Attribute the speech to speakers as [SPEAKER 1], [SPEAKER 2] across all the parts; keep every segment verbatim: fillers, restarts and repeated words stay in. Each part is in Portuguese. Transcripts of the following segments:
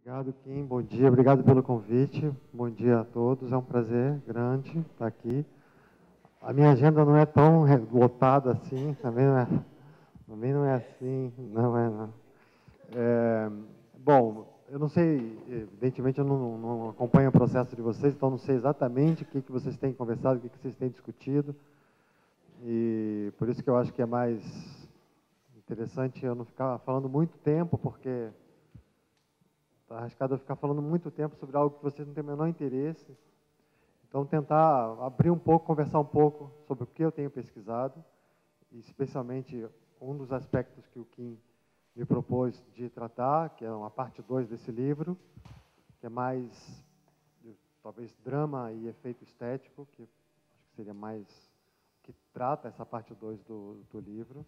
[SPEAKER 1] Obrigado, Kim. Bom dia. Obrigado pelo convite. Bom dia a todos. É um prazer grande estar aqui. A minha agenda não é tão lotada assim, também não é, também não é assim, não é, não. É, bom, eu não sei, evidentemente eu não, não acompanho o processo de vocês, então não sei exatamente o que, que vocês têm conversado, o que, que vocês têm discutido, e por isso que eu acho que é mais interessante eu não ficar falando muito tempo, porque está arriscado eu ficar falando muito tempo sobre algo que vocês não têm o menor interesse. Então, tentar abrir um pouco, conversar um pouco sobre o que eu tenho pesquisado, e especialmente um dos aspectos que o Kim me propôs de tratar, que é uma parte dois desse livro, que é mais, talvez, drama e efeito estético, que acho que seria mais, que trata essa parte dois do, do livro.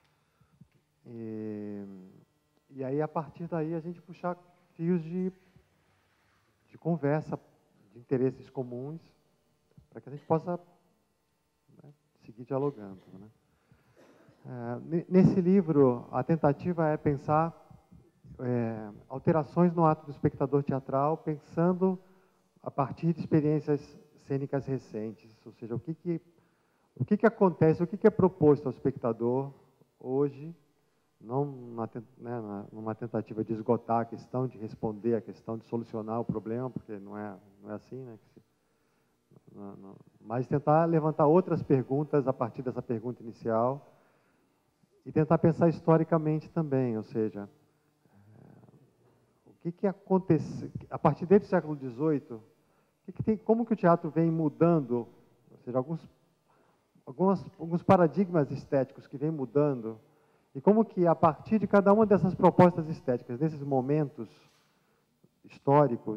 [SPEAKER 1] E, e aí, a partir daí, a gente puxar fios de, de conversa, de interesses comuns, para que a gente possa, né, seguir dialogando, né? É, nesse livro, a tentativa é pensar é, alterações no ato do espectador teatral, pensando a partir de experiências cênicas recentes, ou seja, o que, que, o que, que acontece, o que, que é proposto ao espectador hoje, não na, né, numa tentativa de esgotar a questão, de responder a questão, de solucionar o problema, porque não é, não é assim, né? Que se, não, não, mas tentar levantar outras perguntas a partir dessa pergunta inicial e tentar pensar historicamente também, ou seja, é, o que, que aconteceu, a partir desde o século dezoito, o que que tem, como que o teatro vem mudando, ou seja, alguns, algumas, alguns paradigmas estéticos que vêm mudando, e como que, a partir de cada uma dessas propostas estéticas, desses momentos históricos,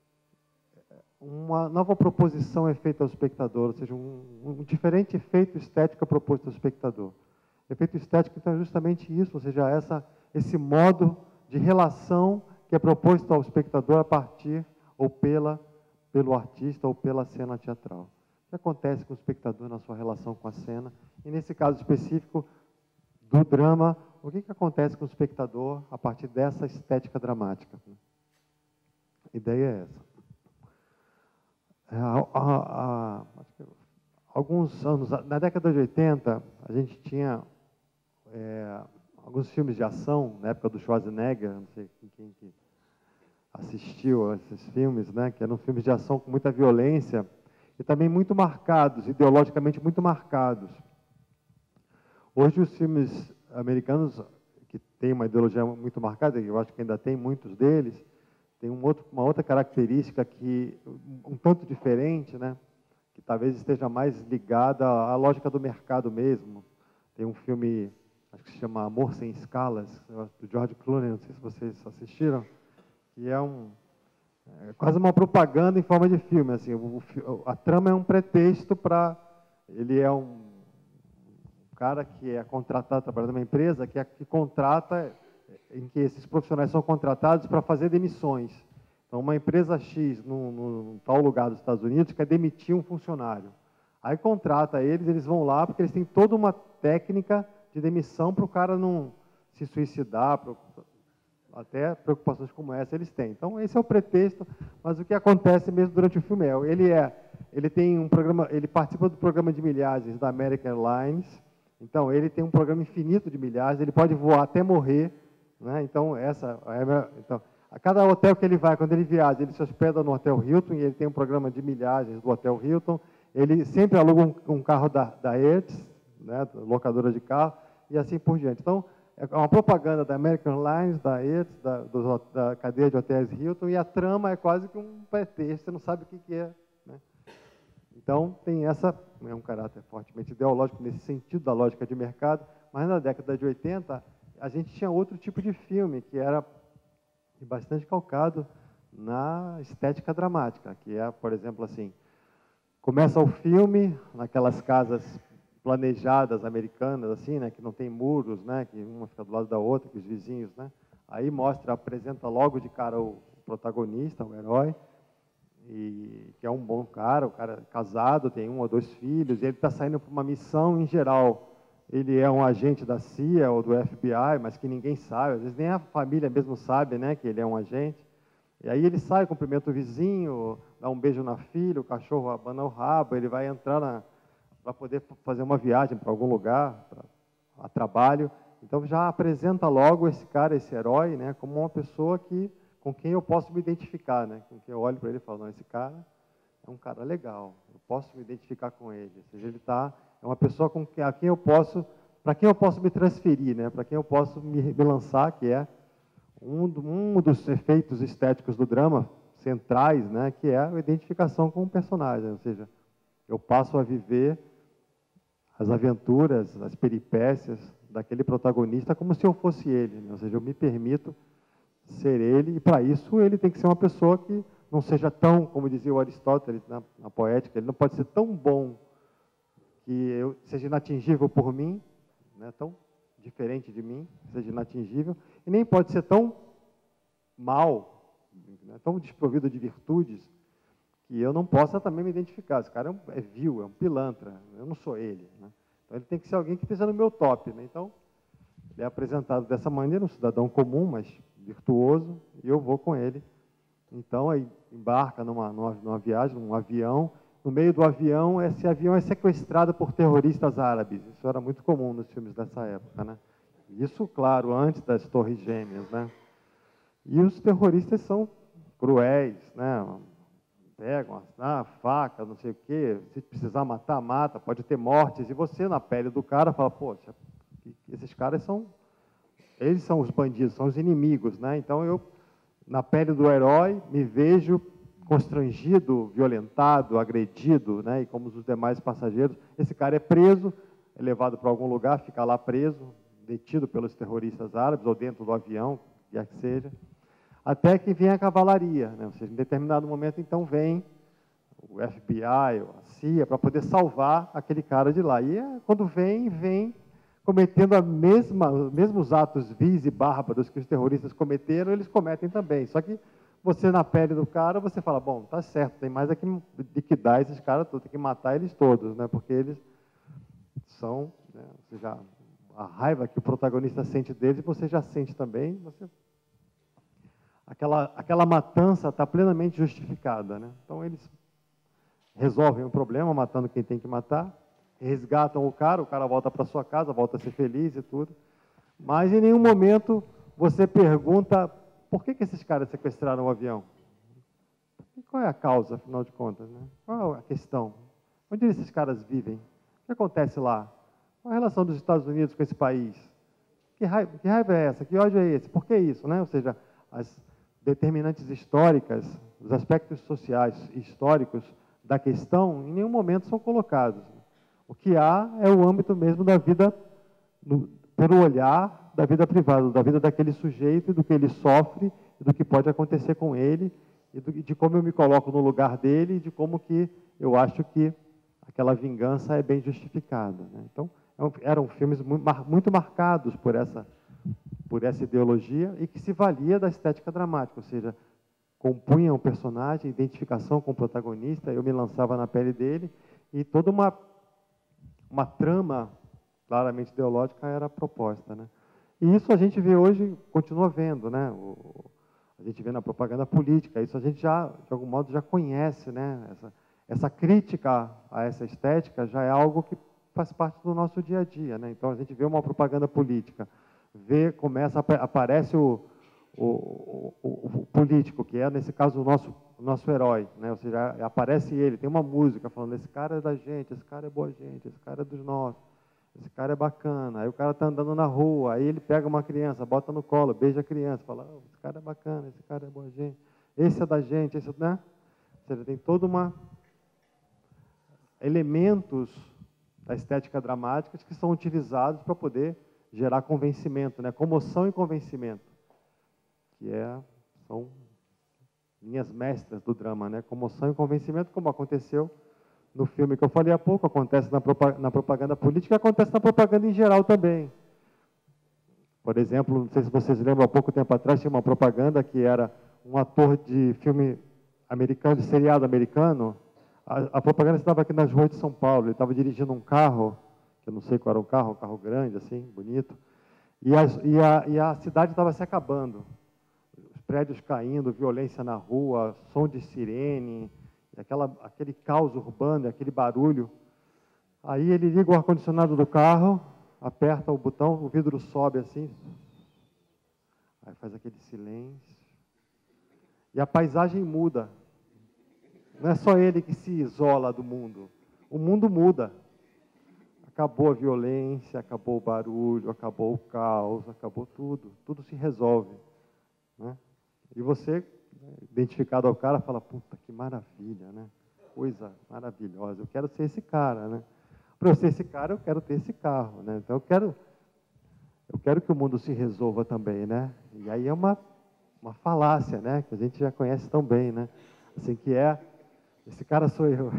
[SPEAKER 1] uma nova proposição é feita ao espectador, ou seja, um, um diferente efeito estético é proposto ao espectador. Efeito estético, então, é justamente isso, ou seja, essa, esse modo de relação que é proposto ao espectador a partir, ou pela, pelo artista, ou pela cena teatral. O que acontece com o espectador na sua relação com a cena? E, nesse caso específico, do drama, o que, que acontece com o espectador a partir dessa estética dramática? A ideia é essa. Há, há, há, alguns anos, na década de oitenta, a gente tinha é, alguns filmes de ação, na época do Schwarzenegger, não sei quem que assistiu a esses filmes, né, que eram filmes de ação com muita violência e também muito marcados, ideologicamente muito marcados. Hoje, os filmes americanos, que têm uma ideologia muito marcada, eu acho que ainda tem muitos deles, tem um outro, uma outra característica que, um tanto diferente, né, que talvez esteja mais ligada à lógica do mercado mesmo. Tem um filme, acho que se chama Amor Sem Escalas, do George Clooney, não sei se vocês assistiram, que é, um, é quase uma propaganda em forma de filme. Assim, o, a trama é um pretexto para... Ele é um cara que é contratado, trabalhando numa empresa, que, é, que contrata, em que esses profissionais são contratados para fazer demissões. Então, uma empresa X, num, num tal lugar dos Estados Unidos, quer demitir um funcionário. Aí contrata eles, eles vão lá, porque eles têm toda uma técnica de demissão para o cara não se suicidar, até preocupações como essa eles têm. Então, esse é o pretexto, mas o que acontece mesmo durante o filme é, ele, é, ele, tem um programa, ele participa do programa de milhagens da American Airlines. Então, ele tem um programa infinito de milhagens, ele pode voar até morrer, né? Então, essa, então, a cada hotel que ele vai, quando ele viaja, ele se hospeda no Hotel Hilton, e ele tem um programa de milhagens do Hotel Hilton, ele sempre aluga um, um carro da, da Hertz, né, locadora de carro, e assim por diante. Então, é uma propaganda da American Airlines, da Hertz, da, do, da cadeia de hotéis Hilton, e a trama é quase que um pretexto, você não sabe o que, que é, né? Então, tem essa, é um caráter fortemente ideológico nesse sentido da lógica de mercado, mas na década de oitenta, a gente tinha outro tipo de filme, que era bastante calcado na estética dramática, que é, por exemplo, assim, começa o filme naquelas casas planejadas americanas, assim, né, que não tem muros, né, que uma fica do lado da outra, que os vizinhos, né, aí mostra, apresenta logo de cara o protagonista, o herói, e que é um bom cara, o cara é casado, tem um ou dois filhos, e ele está saindo para uma missão em geral. Ele é um agente da C I A ou do F B I, mas que ninguém sabe, às vezes nem a família mesmo sabe, né, que ele é um agente. E aí ele sai, cumprimenta o vizinho, dá um beijo na filha, o cachorro abana o rabo, ele vai entrar para poder fazer uma viagem para algum lugar, pra, a trabalho. Então já apresenta logo esse cara, esse herói, né, como uma pessoa que, com quem eu posso me identificar, né, com quem eu olho para ele e falo, não, esse cara é um cara legal, eu posso me identificar com ele. Ou seja, ele tá, é uma pessoa com quem, a quem eu posso, para quem eu posso me transferir, né, para quem eu posso me, me lançar, que é um, um dos efeitos estéticos do drama centrais, né, que é a identificação com o personagem. Ou seja, eu passo a viver as aventuras, as peripécias daquele protagonista como se eu fosse ele, né? Ou seja, eu me permito ser ele, e para isso ele tem que ser uma pessoa que não seja tão, como dizia o Aristóteles na, na poética, ele não pode ser tão bom que eu seja inatingível por mim, né? Tão diferente de mim, seja inatingível, e nem pode ser tão mal, né? Tão desprovido de virtudes, que eu não possa também me identificar. Esse cara é, um, é vil, é um pilantra, eu não sou ele, né? Então, ele tem que ser alguém que esteja no meu top, né? Então, ele é apresentado dessa maneira, um cidadão comum, mas virtuoso, e eu vou com ele. Então, aí embarca numa, numa, numa viagem, num avião. No meio do avião, esse avião é sequestrado por terroristas árabes. Isso era muito comum nos filmes dessa época, né? Isso, claro, antes das Torres Gêmeas, né? E os terroristas são cruéis, né? Pegam a faca, não sei o quê, se precisar matar, mata, pode ter mortes, e você, na pele do cara, fala, poxa, esses caras são, eles são os bandidos, são os inimigos, né? Então, eu, na pele do herói, me vejo constrangido, violentado, agredido, né? E como os demais passageiros, esse cara é preso, é levado para algum lugar, fica lá preso, detido pelos terroristas árabes, ou dentro do avião, quer que seja, até que vem a cavalaria, né? Ou seja, em determinado momento, então, vem o F B I, a C I A, para poder salvar aquele cara de lá. E é, quando vem, vem cometendo a mesma, os mesmos atos vis e bárbaros que os terroristas cometeram, eles cometem também. Só que você, na pele do cara, você fala, bom, tá certo, tem mais é que liquidar esses caras todos, tem que matar eles todos, né? Porque eles são, né? Ou seja, a raiva que o protagonista sente deles, você já sente também, você... Aquela, aquela matança está plenamente justificada, né? Então, eles resolvem o problema, matando quem tem que matar, resgatam o cara, o cara volta para sua casa, volta a ser feliz e tudo. Mas, em nenhum momento, você pergunta por que, que esses caras sequestraram o avião? E qual é a causa, afinal de contas, né? Qual é a questão? Onde esses caras vivem? O que acontece lá? Qual a relação dos Estados Unidos com esse país? Que raiva, que raiva é essa? Que ódio é esse? Por que isso, né? Ou seja, as determinantes históricas, os aspectos sociais e históricos da questão, em nenhum momento são colocados. O que há é o âmbito mesmo da vida, no, pelo olhar da vida privada, da vida daquele sujeito, do que ele sofre, do que pode acontecer com ele, e do, de como eu me coloco no lugar dele, e de como que eu acho que aquela vingança é bem justificada, né? Então, eram filmes muito marcados por essa por essa ideologia e que se valia da estética dramática, ou seja, compunha um personagem, identificação com o protagonista, eu me lançava na pele dele e toda uma, uma trama claramente ideológica era proposta, né? E isso a gente vê hoje, continua vendo, né? O, a gente vê na propaganda política, isso a gente já, de algum modo, já conhece, né? Essa, essa crítica a essa estética já é algo que faz parte do nosso dia a dia, né? Então, a gente vê uma propaganda política, vê, começa, aparece o, o, o, o político, que é, nesse caso, o nosso, o nosso herói, né? Ou seja, aparece ele, tem uma música falando, esse cara é da gente, esse cara é boa gente, esse cara é dos nossos, esse cara é bacana. Aí o cara está andando na rua, aí ele pega uma criança, bota no colo, beija a criança, fala, oh, esse cara é bacana, esse cara é boa gente, esse é da gente, esse, né? Ou seja, tem todo uma elementos da estética dramática que são utilizados para poder gerar convencimento, né? Comoção e convencimento, que é, são linhas mestras do drama, né? Comoção e convencimento, como aconteceu no filme que eu falei há pouco, acontece na propaganda, na propaganda política, acontece na propaganda em geral também. Por exemplo, não sei se vocês lembram, há pouco tempo atrás tinha uma propaganda que era um ator de filme americano, de seriado americano. A, a propaganda estava aqui nas ruas de São Paulo, ele estava dirigindo um carro, eu não sei qual era o carro, um carro grande, assim, bonito, e, as, e, a, e a cidade estava se acabando. prédios caindo, violência na rua, som de sirene, aquela, aquele caos urbano, aquele barulho. Aí ele liga o ar-condicionado do carro, aperta o botão, o vidro sobe assim, aí faz aquele silêncio, e a paisagem muda. Não é só ele que se isola do mundo, o mundo muda. Acabou a violência, acabou o barulho, acabou o caos, acabou tudo, tudo se resolve, né? E você, identificado ao cara, fala, puta, que maravilha, né? Coisa maravilhosa, eu quero ser esse cara, né? Para eu ser esse cara, eu quero ter esse carro, né? Então, eu quero, eu quero que o mundo se resolva também, né? E aí é uma, uma falácia, né? Que a gente já conhece tão bem, né? Assim, que é, esse cara sou eu.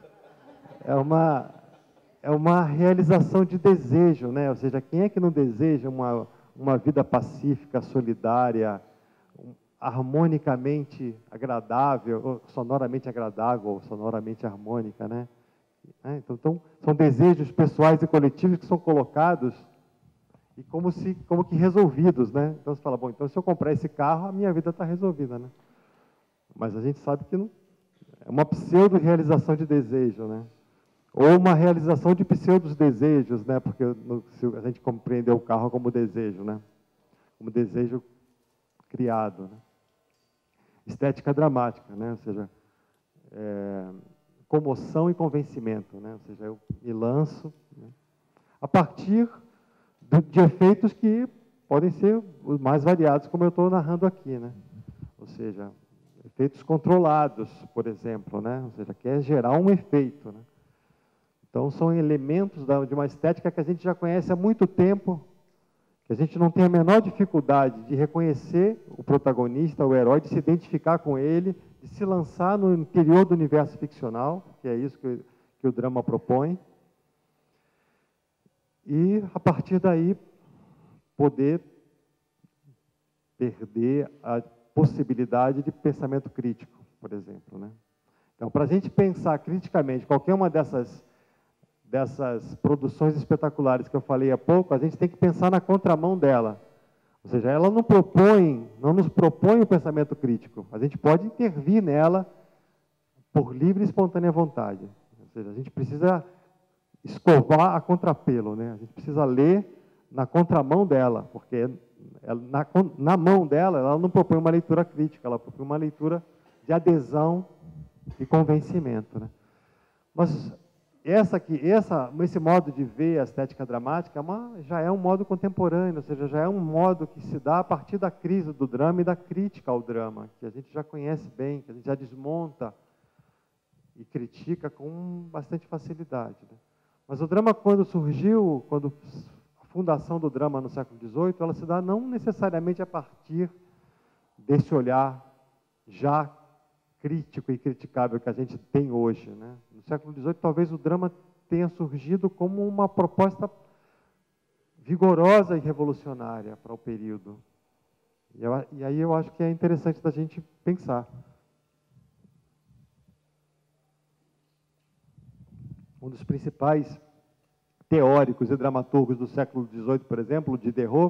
[SPEAKER 1] É uma, é uma realização de desejo, né? Ou seja, quem é que não deseja uma, uma vida pacífica, solidária, harmonicamente agradável, ou sonoramente agradável, ou sonoramente harmônica, né? Então, então, são desejos pessoais e coletivos que são colocados e como, se, como que resolvidos, né? Então, você fala, bom, então se eu comprar esse carro, a minha vida está resolvida, né? Mas a gente sabe que não, é uma pseudo-realização de desejo, né? Ou uma realização de pseudo-desejos, né? Porque no, se a gente compreender o carro como desejo, né? Como desejo criado, né? Estética dramática, né? Ou seja, é, comoção e convencimento, né? Ou seja, eu me lanço, né? A partir de, de efeitos que podem ser os mais variados, como eu estou narrando aqui, né? Ou seja, efeitos controlados, por exemplo, né? Ou seja, quer gerar um efeito, né? Então, são elementos da, de uma estética que a gente já conhece há muito tempo, que a gente não tem a menor dificuldade de reconhecer o protagonista, o herói, de se identificar com ele, de se lançar no interior do universo ficcional, que é isso que, que o drama propõe, e, a partir daí, poder perder a possibilidade de pensamento crítico, por exemplo, né? Então, para a gente pensar criticamente qualquer uma dessas, dessas produções espetaculares que eu falei há pouco, a gente tem que pensar na contramão dela. Ou seja, ela não propõe, não nos propõe o pensamento crítico. A gente pode intervir nela por livre e espontânea vontade. Ou seja, a gente precisa escovar a contrapelo, né? A gente precisa ler na contramão dela, porque ela, na, na mão dela, ela não propõe uma leitura crítica, ela propõe uma leitura de adesão e convencimento, né? Mas essa aqui, essa, esse modo de ver a estética dramática é uma, já é um modo contemporâneo, ou seja, já é um modo que se dá a partir da crise do drama e da crítica ao drama, que a gente já conhece bem, que a gente já desmonta e critica com bastante facilidade, né? Mas o drama, quando surgiu, quando a fundação do drama no século dezoito, ela se dá não necessariamente a partir desse olhar já crítico e criticável que a gente tem hoje, né? No século dezoito, talvez o drama tenha surgido como uma proposta vigorosa e revolucionária para o período. E, eu, e aí eu acho que é interessante da gente pensar. Um dos principais teóricos e dramaturgos do século dezoito, por exemplo, o Diderot,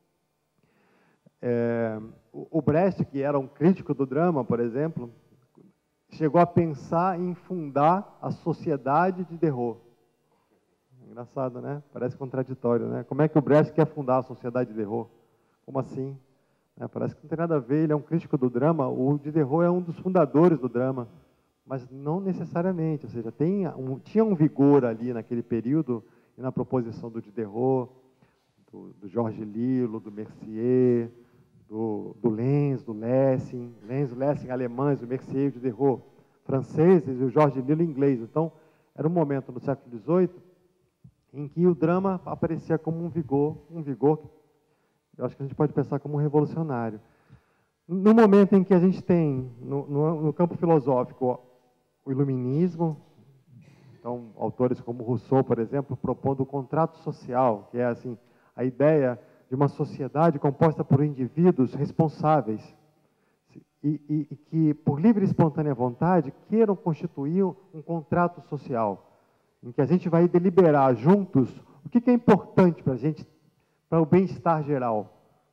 [SPEAKER 1] é, o Brecht, que era um crítico do drama, por exemplo, chegou a pensar em fundar a Sociedade Diderot. Engraçado, né? Parece contraditório, né? Como é que o Brecht quer fundar a Sociedade Diderot? Como assim? É, parece que não tem nada a ver, ele é um crítico do drama, o Diderot é um dos fundadores do drama, mas não necessariamente, ou seja, tem um, tinha um vigor ali naquele período, e na proposição do Diderot, do, do Jorge Lillo, do Mercier, do, do Lenz, do Lessing, Lenz, Lessing alemães, o Mercier e o Diderot franceses, e o Jorge Lillo inglês. Então, era um momento no século dezoito em que o drama aparecia como um vigor, um vigor que eu acho que a gente pode pensar como um revolucionário. No momento em que a gente tem, no, no, no campo filosófico, o iluminismo, então, autores como Rousseau, por exemplo, propondo o contrato social, que é assim, a ideia de uma sociedade composta por indivíduos responsáveis e, e, e que, por livre e espontânea vontade, queiram constituir um contrato social, em que a gente vai deliberar juntos o que é importante para a gente, para o bem-estar geral.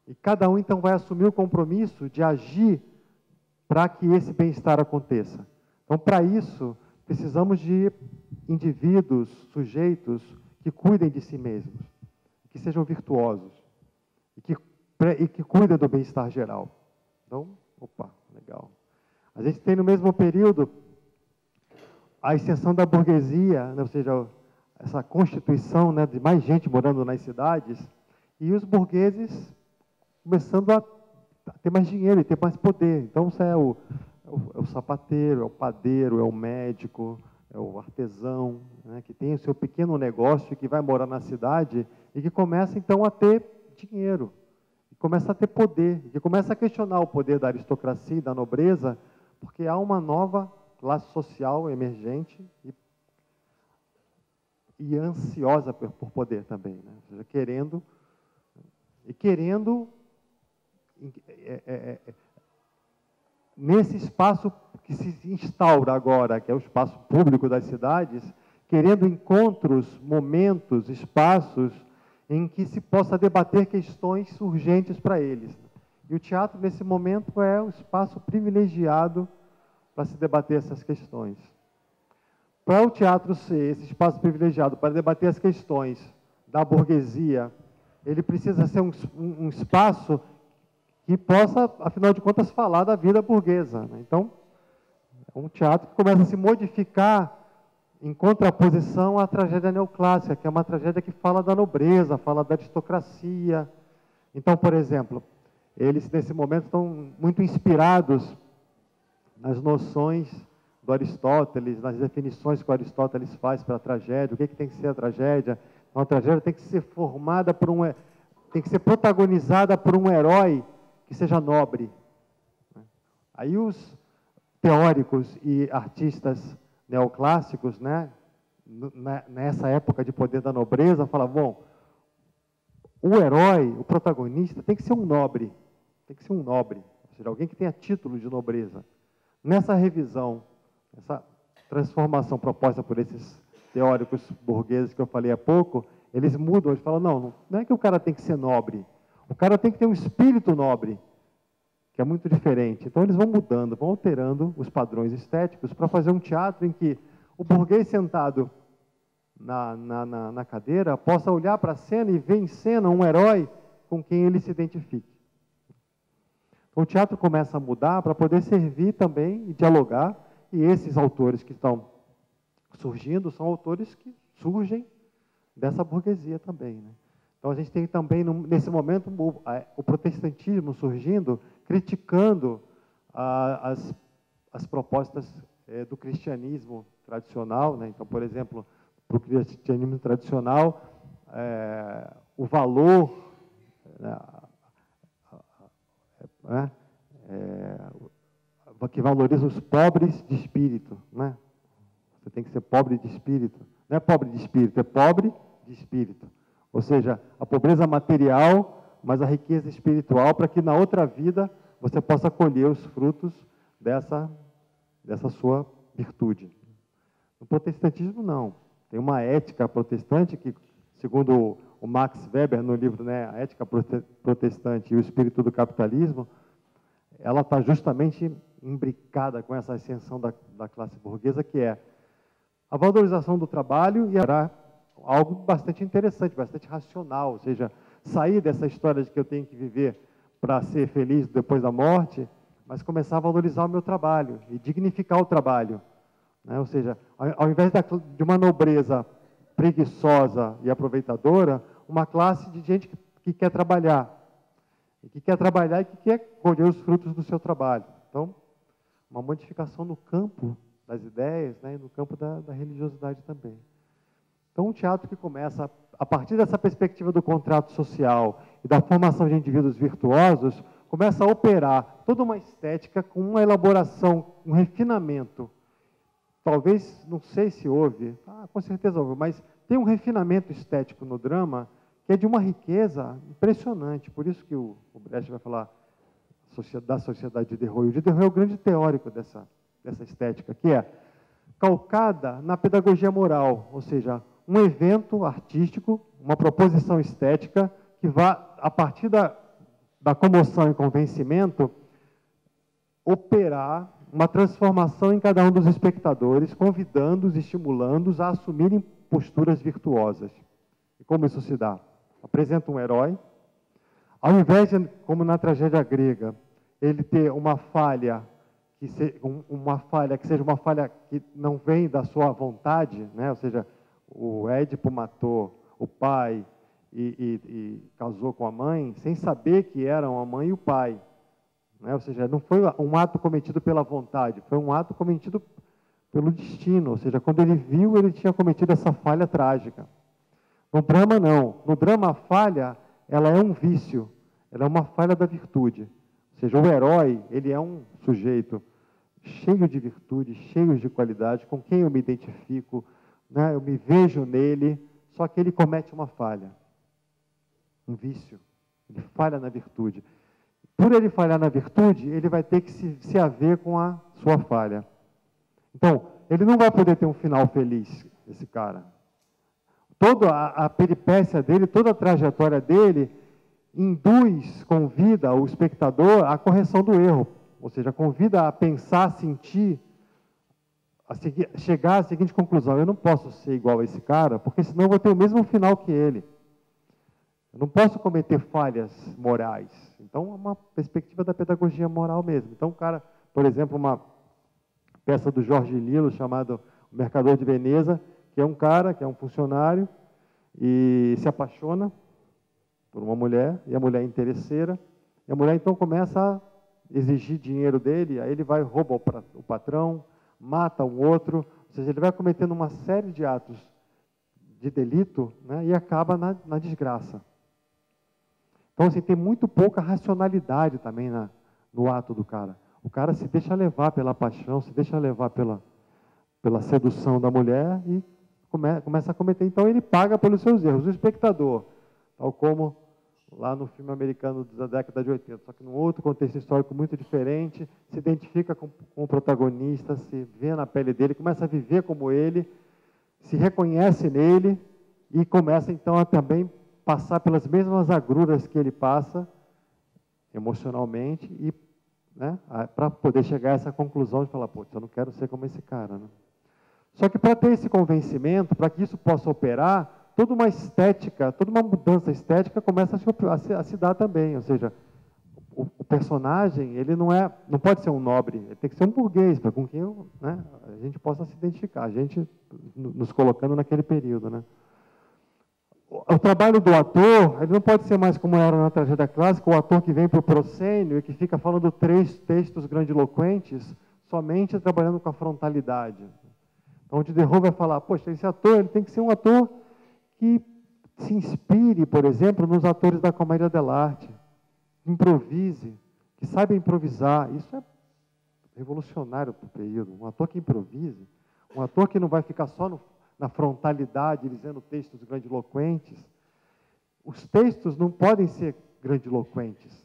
[SPEAKER 1] E cada um, então, vai assumir o compromisso de agir para que esse bem-estar aconteça. Então, para isso, precisamos de indivíduos, sujeitos, que cuidem de si mesmos, que sejam virtuosos, e que, e que cuidem do bem-estar geral. Então, opa, legal. A gente tem no mesmo período a extensão da burguesia, né, ou seja, essa constituição, né, de mais gente morando nas cidades, e os burgueses começando a ter mais dinheiro e ter mais poder. Então, você é o, é o, é o sapateiro, é o padeiro, é o médico, é o artesão, né, que tem o seu pequeno negócio, que vai morar na cidade e que começa, então, a ter dinheiro, que começa a ter poder, que começa a questionar o poder da aristocracia e da nobreza, porque há uma nova classe social emergente e, e ansiosa por, por poder também, né? Ou seja, querendo, e querendo é, é, é, nesse espaço que se instaura agora, que é o espaço público das cidades, querendo encontros, momentos, espaços em que se possa debater questões urgentes para eles. E o teatro, nesse momento, é um espaço privilegiado para se debater essas questões. Para o teatro ser esse espaço privilegiado para debater as questões da burguesia, ele precisa ser um, um, um espaço que possa, afinal de contas, falar da vida burguesa, né? Então, é um teatro que começa a se modificar em contraposição à tragédia neoclássica, que é uma tragédia que fala da nobreza, fala da aristocracia. Então, por exemplo, eles, nesse momento, estão muito inspirados nas noções do Aristóteles, nas definições que o Aristóteles faz para a tragédia, o que, é que tem que ser a tragédia. Então, a tragédia tem que ser formada por um... tem que ser protagonizada por um herói que seja nobre. Aí os teóricos e artistas neoclássicos, né, nessa época de poder da nobreza, falam, bom, o herói, o protagonista, tem que ser um nobre, tem que ser um nobre, ou seja, alguém que tenha título de nobreza. Nessa revisão, essa transformação proposta por esses teóricos burgueses que eu falei há pouco, eles mudam, eles falam, não, não é que o cara tem que ser nobre, o cara tem que ter um espírito nobre, que é muito diferente. Então, eles vão mudando, vão alterando os padrões estéticos para fazer um teatro em que o burguês sentado na, na, na, na cadeira possa olhar para a cena e ver em cena um herói com quem ele se identifique. Então, o teatro começa a mudar para poder servir também e dialogar, e esses autores que estão surgindo são autores que surgem dessa burguesia também, né? Então, a gente tem também, nesse momento, o, o protestantismo surgindo, criticando ah, as, as propostas eh, do cristianismo tradicional, né? Então, por exemplo, para o cristianismo tradicional, eh, o valor, né, né, é, que valoriza os pobres de espírito, né? Você tem que ser pobre de espírito. Não é pobre de espírito, é pobre de espírito. Ou seja, a pobreza material, mas a riqueza espiritual, para que na outra vida você possa colher os frutos dessa, dessa sua virtude. No protestantismo, não. Tem uma ética protestante que, segundo o Max Weber, no livro, né, A Ética Protestante e o Espírito do Capitalismo, ela está justamente imbricada com essa ascensão da, da classe burguesa, que é a valorização do trabalho e a algo bastante interessante, bastante racional, ou seja, sair dessa história de que eu tenho que viver para ser feliz depois da morte, mas começar a valorizar o meu trabalho e dignificar o trabalho, né? Ou seja, ao, ao invés da, de uma nobreza preguiçosa e aproveitadora, uma classe de gente que, que quer trabalhar, e que quer trabalhar e que quer colher os frutos do seu trabalho. Então, uma modificação no campo das ideias, né, e no campo da, da religiosidade também. Então, um teatro que começa, a partir dessa perspectiva do contrato social e da formação de indivíduos virtuosos, começa a operar toda uma estética com uma elaboração, um refinamento. Talvez, não sei se houve, ah, com certeza houve, mas tem um refinamento estético no drama que é de uma riqueza impressionante. Por isso que o, o Brecht vai falar da sociedade de Diderot. O Diderot é o grande teórico dessa, dessa estética, que é calcada na pedagogia moral, ou seja, um evento artístico, uma proposição estética que vá, a partir da, da comoção e convencimento, operar uma transformação em cada um dos espectadores, convidando-os, estimulando-os a assumirem posturas virtuosas. E como isso se dá? Apresenta um herói, ao invés de, como na tragédia grega, ele ter uma falha que, se, um, uma falha que seja uma falha que não vem da sua vontade, né? Ou seja, o Édipo matou o pai e, e, e casou com a mãe, sem saber que eram a mãe e o pai. Né? Ou seja, não foi um ato cometido pela vontade, foi um ato cometido pelo destino. Ou seja, quando ele viu, ele tinha cometido essa falha trágica. No drama, não. No drama, a falha, ela é um vício, ela é uma falha da virtude. Ou seja, o herói, ele é um sujeito cheio de virtudes, cheio de qualidade, com quem eu me identifico, né? Eu me vejo nele, só que ele comete uma falha, um vício. Ele falha na virtude. Por ele falhar na virtude, ele vai ter que se, se haver com a sua falha. Então, ele não vai poder ter um final feliz, esse cara. Toda a, a peripécia dele, toda a trajetória dele, induz, convida o espectador à correção do erro. Ou seja, convida a pensar, a sentir, a seguir, chegar à seguinte conclusão: eu não posso ser igual a esse cara, porque senão eu vou ter o mesmo final que ele. Eu não posso cometer falhas morais. Então, é uma perspectiva da pedagogia moral mesmo. Então, o cara, por exemplo, uma peça do Jorge Lilo, chamada O Mercador de Veneza, que é um cara, que é um funcionário, e se apaixona por uma mulher, e a mulher é interesseira, e a mulher então começa a exigir dinheiro dele, aí ele vai, rouba o patrão, mata um outro, ou seja, ele vai cometendo uma série de atos de delito, né, e acaba na, na desgraça. Então, assim, tem muito pouca racionalidade também na, no ato do cara. O cara se deixa levar pela paixão, se deixa levar pela, pela sedução da mulher e come, começa a cometer. Então, ele paga pelos seus erros. O espectador, tal como lá no filme americano da década de oitenta, só que num outro contexto histórico muito diferente, se identifica com, com o protagonista, se vê na pele dele, começa a viver como ele, se reconhece nele e começa, então, a também passar pelas mesmas agruras que ele passa emocionalmente e, né, para poder chegar a essa conclusão de falar, pô, eu não quero ser como esse cara, né? Só que para ter esse convencimento, para que isso possa operar, toda uma estética, toda uma mudança estética começa a se, a se, a se dar também, ou seja, o, o personagem, ele não é, não pode ser um nobre, ele tem que ser um burguês, para com quem eu, né, a gente possa se identificar, a gente nos colocando naquele período, né? O trabalho do ator, ele não pode ser mais como era na tragédia clássica, o ator que vem para o proscênio e que fica falando três textos grandiloquentes, somente trabalhando com a frontalidade. Então, o Diderot vai falar, poxa, esse ator ele tem que ser um ator que se inspire, por exemplo, nos atores da comédia dell'arte, improvise, que saiba improvisar. Isso é revolucionário para o período. Um ator que improvise, um ator que não vai ficar só no na frontalidade, dizendo textos grandiloquentes. Os textos não podem ser grandiloquentes.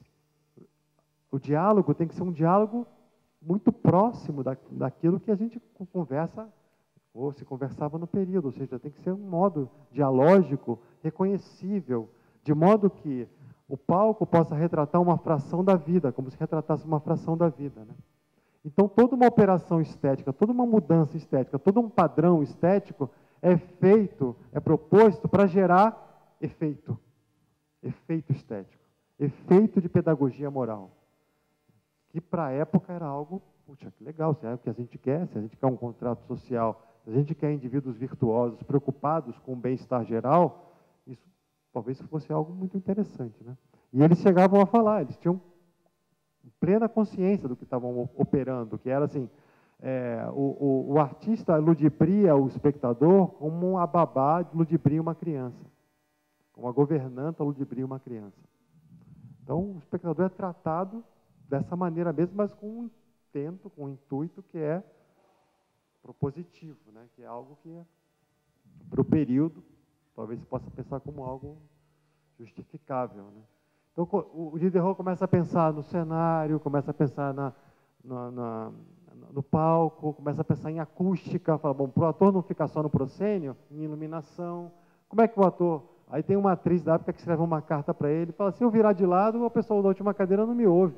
[SPEAKER 1] O diálogo tem que ser um diálogo muito próximo da, daquilo que a gente conversa, ou se conversava no período, ou seja, tem que ser um modo dialógico, reconhecível, de modo que o palco possa retratar uma fração da vida, como se retratasse uma fração da vida, né? Então, toda uma operação estética, toda uma mudança estética, todo um padrão estético é feito, é proposto para gerar efeito, efeito estético, efeito de pedagogia moral, que para a época era algo, puxa, que legal, se é o que a gente quer, se a gente quer um contrato social, se a gente quer indivíduos virtuosos, preocupados com o bem-estar geral, isso talvez fosse algo muito interessante, né? E eles chegavam a falar, eles tinham plena consciência do que estavam operando, que era assim, é, o, o, o artista ludibria o espectador como a babá ludibria uma criança, como a governanta ludibria uma criança. Então, o espectador é tratado dessa maneira mesmo, mas com um intento, com um intuito que é propositivo, né? Que é algo que, é, para o período, talvez se possa pensar como algo justificável, né? Então, o Diderot começa a pensar no cenário, começa a pensar na, na, na, no palco, começa a pensar em acústica, fala, bom, para o ator não ficar só no proscênio, em iluminação, como é que o ator, Aí tem uma atriz da época que escreve uma carta para ele e fala, se eu virar de lado, a pessoa da última cadeira não me ouve.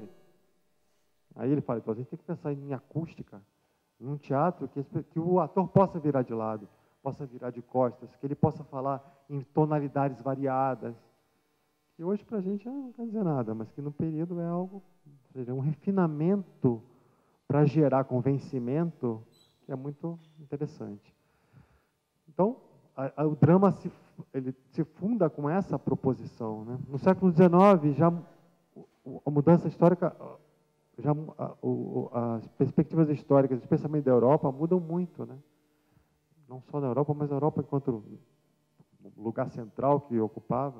[SPEAKER 1] Aí ele fala, então a gente tem que pensar em acústica, num teatro que, que o ator possa virar de lado, possa virar de costas, que ele possa falar em tonalidades variadas, que hoje para a gente não quer dizer nada, mas que no período é algo, ou seja, um refinamento para gerar convencimento, que é muito interessante. Então, a, a, o drama se, ele se funda com essa proposição, né? No século dezenove, já a mudança histórica, já a, o, as perspectivas históricas, especialmente da Europa, mudam muito, né? Não só da Europa, mas a Europa enquanto lugar central que ocupava.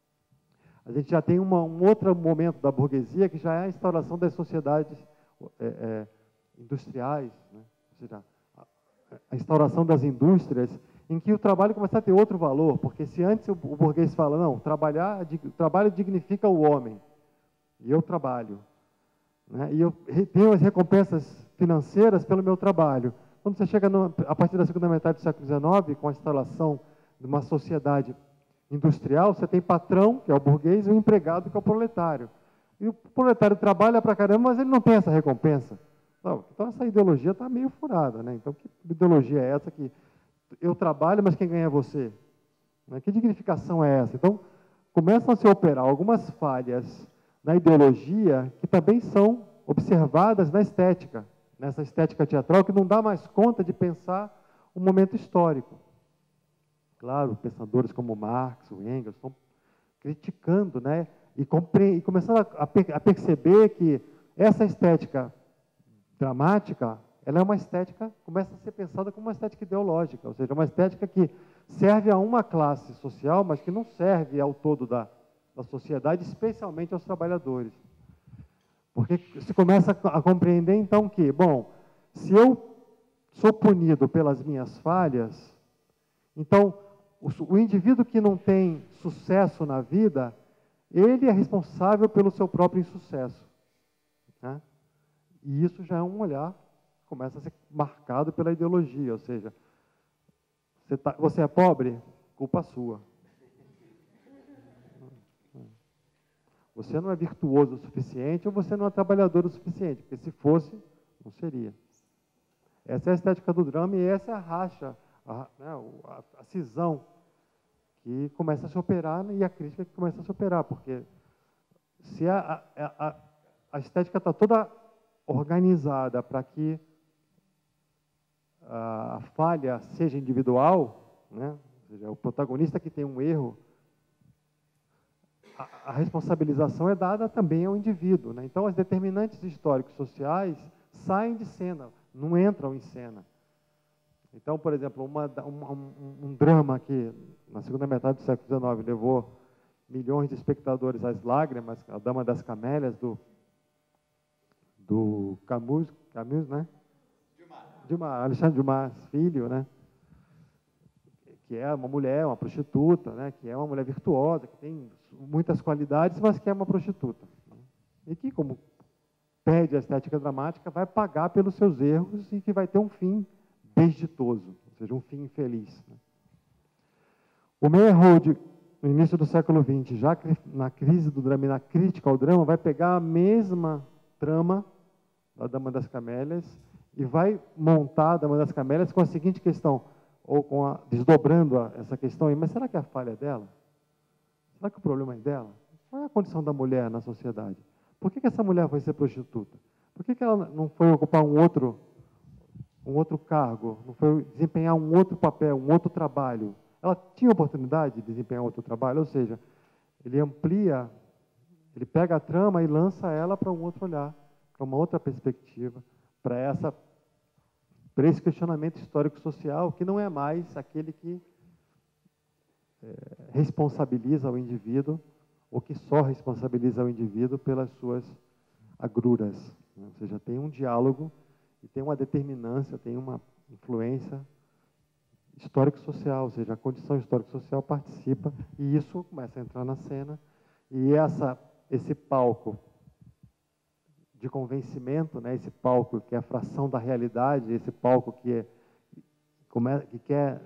[SPEAKER 1] A gente já tem uma, um outro momento da burguesia, que já é a instauração das sociedades é, é, industriais, né? Ou seja, a, a instauração das indústrias, em que o trabalho começa a ter outro valor, porque se antes o, o burguês fala, não, trabalhar, o trabalho dignifica o homem, e eu trabalho, né? E eu tenho as recompensas financeiras pelo meu trabalho. Quando você chega no, a partir da segunda metade do século dezenove, com a instalação de uma sociedade industrial, você tem patrão, que é o burguês, e o empregado, que é o proletário. E o proletário trabalha pra caramba, mas ele não tem essa recompensa. Não, então, essa ideologia está meio furada, né? Então, que ideologia é essa que eu trabalho, mas quem ganha é você? Que dignificação é essa? Então, começam a se operar algumas falhas na ideologia que também são observadas na estética, nessa estética teatral, que não dá mais conta de pensar o momento histórico. Claro, pensadores como Marx, o Engels, estão criticando, né? E, e começando a, a, a perceber que essa estética dramática, ela é uma estética, começa a ser pensada como uma estética ideológica, ou seja, uma estética que serve a uma classe social, mas que não serve ao todo da, da sociedade, especialmente aos trabalhadores. Porque se começa a compreender, então, que, bom, se eu sou punido pelas minhas falhas, então, o indivíduo que não tem sucesso na vida, ele é responsável pelo seu próprio insucesso, né? E isso já é um olhar que começa a ser marcado pela ideologia, ou seja, você, tá, você é pobre, culpa sua. Você não é virtuoso o suficiente ou você não é trabalhador o suficiente, porque se fosse, não seria. Essa é a estética do drama e essa é a racha, a, né, a, a cisão que começa a se operar e a crítica que começa a se operar, porque se a, a, a, a estética está toda organizada para que a, a falha seja individual, né, ou seja, o protagonista que tem um erro, a, a responsabilização é dada também ao indivíduo, né? Então, as determinantes históricos sociais saem de cena, não entram em cena. Então, por exemplo, uma, um, um, um drama que, na segunda metade do século dezenove, levou milhões de espectadores às lágrimas, A Dama das Camélias, do, do Camus, Camus, né? Dumas. Dumas, Alexandre Dumas, filho, né? Que é uma mulher, uma prostituta, né? Que é uma mulher virtuosa, que tem muitas qualidades, mas que é uma prostituta. Né? E que, como perde a estética dramática, vai pagar pelos seus erros e que vai ter um fim desditoso, ou seja, um fim infeliz. Né? O Meyerhold, no início do século vinte, já na crise do drama e na crítica ao drama, vai pegar a mesma trama da Dama das Camélias e vai montar a Dama das Camélias com a seguinte questão, ou com a, desdobrando a, essa questão aí, mas será que a falha é dela? Será que o problema é dela? Qual é a condição da mulher na sociedade? Por que, que essa mulher foi ser prostituta? Por que, que ela não foi ocupar um outro um outro cargo, não foi desempenhar um outro papel, um outro trabalho? Ela tinha oportunidade de desempenhar outro trabalho, ou seja, ele amplia, ele pega a trama e lança ela para um outro olhar, para uma outra perspectiva, para essa, para esse questionamento histórico-social, que não é mais aquele que é, responsabiliza o indivíduo, ou que só responsabiliza o indivíduo pelas suas agruras. Né? Ou seja, tem um diálogo e tem uma determinância, tem uma influência histórico-social, ou seja, a condição histórico-social participa e isso começa a entrar na cena. E essa, esse palco de convencimento, né, esse palco que é a fração da realidade, esse palco que, é, que quer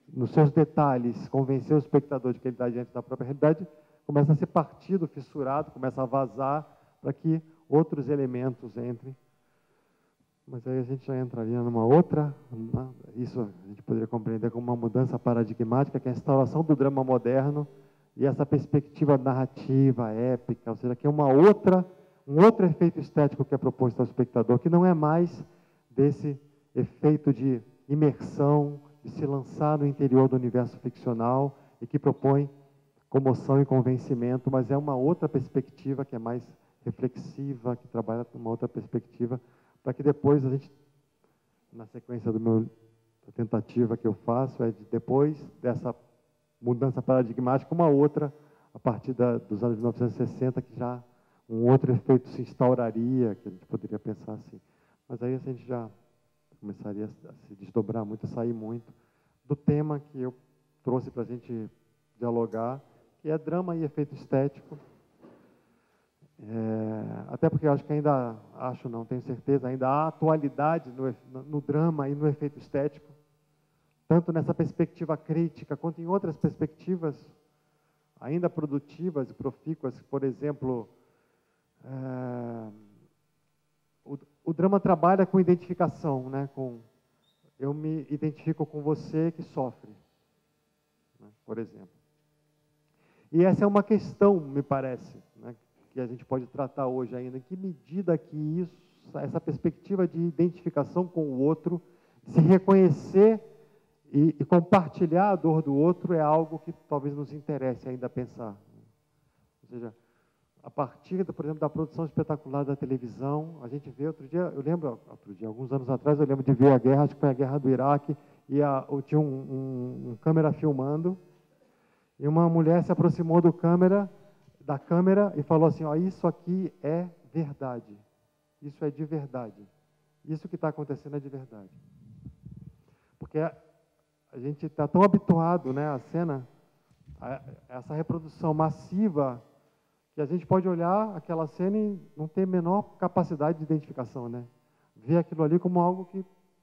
[SPEAKER 1] nos seus detalhes, convencer o espectador de que ele está diante da própria realidade, começa a ser partido, fissurado, começa a vazar para que outros elementos entrem. Mas aí a gente já entraria numa outra, né? Isso a gente poderia compreender como uma mudança paradigmática, que é a instauração do drama moderno e essa perspectiva narrativa, épica, ou seja, que é uma outra, um outro efeito estético que é proposto ao espectador, que não é mais desse efeito de imersão, de se lançar no interior do universo ficcional e que propõe comoção e convencimento, mas é uma outra perspectiva que é mais reflexiva, que trabalha uma outra perspectiva, para que depois a gente, na sequência do meu, da tentativa que eu faço, é de depois dessa mudança paradigmática, uma outra, a partir da, dos anos mil novecentos e sessenta, que já um outro efeito se instauraria, que a gente poderia pensar assim. Mas aí a gente já começaria a se desdobrar muito, a sair muito do tema que eu trouxe para a gente dialogar, que é drama e efeito estético. É, até porque eu acho que ainda, acho não, tenho certeza, ainda há atualidade no, no drama e no efeito estético, tanto nessa perspectiva crítica, quanto em outras perspectivas ainda produtivas e profícuas. Por exemplo, é, o, o drama trabalha com identificação, né, com, eu me identifico com você que sofre, né, por exemplo. E essa é uma questão, me parece, né, que a gente pode tratar hoje ainda, em que medida que isso, essa perspectiva de identificação com o outro, se reconhecer e, e compartilhar a dor do outro é algo que talvez nos interesse ainda pensar. Ou seja, a partir, por exemplo, da produção espetacular da televisão, a gente vê, outro dia, eu lembro, outro dia, alguns anos atrás, eu lembro de ver a guerra, acho que foi a guerra do Iraque, e a, tinha um, um, um câmera filmando, e uma mulher se aproximou do câmera, da câmera e falou assim, ó, isso aqui é verdade, isso é de verdade, isso que está acontecendo é de verdade. Porque a, a gente está tão habituado, né, à cena, a essa reprodução massiva, que a gente pode olhar aquela cena e não ter a menor capacidade de identificação, né? Ver aquilo ali como algo que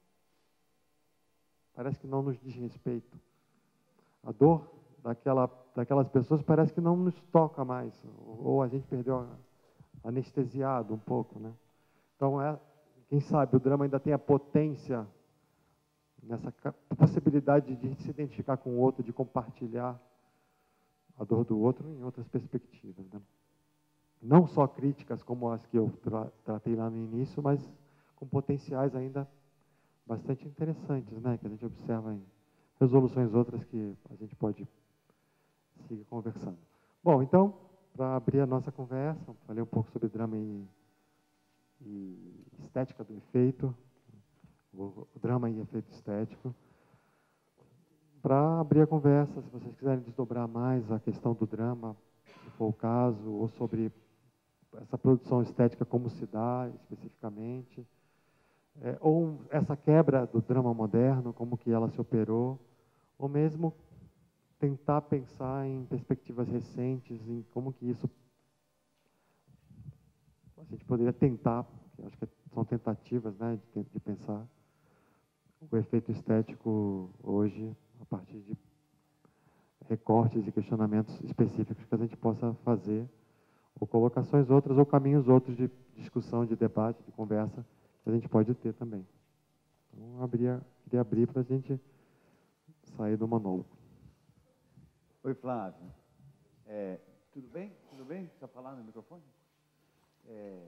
[SPEAKER 1] parece que não nos diz respeito. A dor daquela, daquelas pessoas parece que não nos toca mais, ou a gente perdeu a, anestesiado um pouco, né? Então, é, quem sabe o drama ainda tem a potência nessa possibilidade de se identificar com o outro, de compartilhar a dor do outro em outras perspectivas, né? Não só críticas como as que eu tra tratei lá no início, mas com potenciais ainda bastante interessantes, né? Que a gente observa em resoluções outras que a gente pode seguir conversando. Bom, então, para abrir a nossa conversa, falei um pouco sobre drama e, e estética do efeito, o, o drama e efeito estético. Para abrir a conversa, se vocês quiserem desdobrar mais a questão do drama, se for o caso, ou sobre essa produção estética, como se dá especificamente, é, ou essa quebra do drama moderno, como que ela se operou, ou mesmo tentar pensar em perspectivas recentes, em como que isso a gente poderia tentar, acho que são tentativas, né, de, de pensar o efeito estético hoje a partir de recortes e questionamentos específicos que a gente possa fazer, ou colocações outras, ou caminhos outros de discussão, de debate, de conversa, que a gente pode ter também. Então, abria, queria abrir para a gente sair do monólogo.
[SPEAKER 2] Oi, Flávio. É, tudo bem? Tudo bem? Está falando no microfone? É...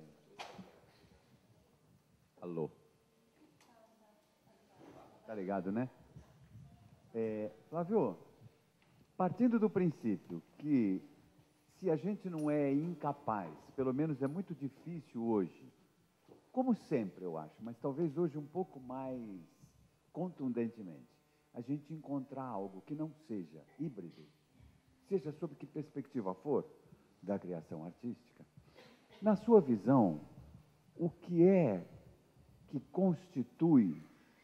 [SPEAKER 2] Alô? Tá ligado, né? É, Flávio, partindo do princípio que se a gente não é incapaz, pelo menos é muito difícil hoje, como sempre eu acho, mas talvez hoje um pouco mais contundentemente, a gente encontrar algo que não seja híbrido, seja sob que perspectiva for, da criação artística. Na sua visão, o que é que constitui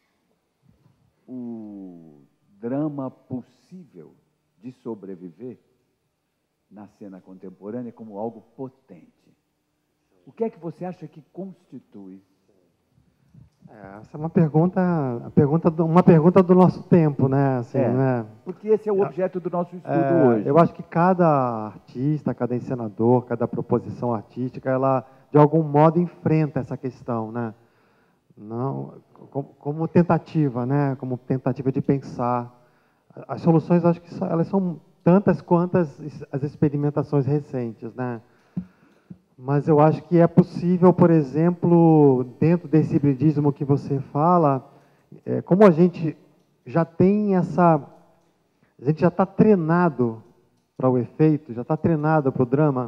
[SPEAKER 2] o drama possível de sobreviver na cena contemporânea como algo potente? O que é que você acha que constitui?
[SPEAKER 1] É, essa é uma pergunta, a pergunta do- uma pergunta do nosso tempo, né? Assim,
[SPEAKER 2] É,
[SPEAKER 1] né?
[SPEAKER 2] porque esse é o objeto do nosso estudo
[SPEAKER 1] É,
[SPEAKER 2] hoje.
[SPEAKER 1] eu acho que cada artista, cada encenador, cada proposição artística, ela de algum modo enfrenta essa questão, né? Não, como, como tentativa, né? Como tentativa de pensar. As soluções, acho que só- elas são tantas quanto as, as experimentações recentes, né? Mas eu acho que é possível, por exemplo, dentro desse hibridismo que você fala, é, como a gente já tem essa, a gente já está treinado para o efeito, já está treinado para o drama,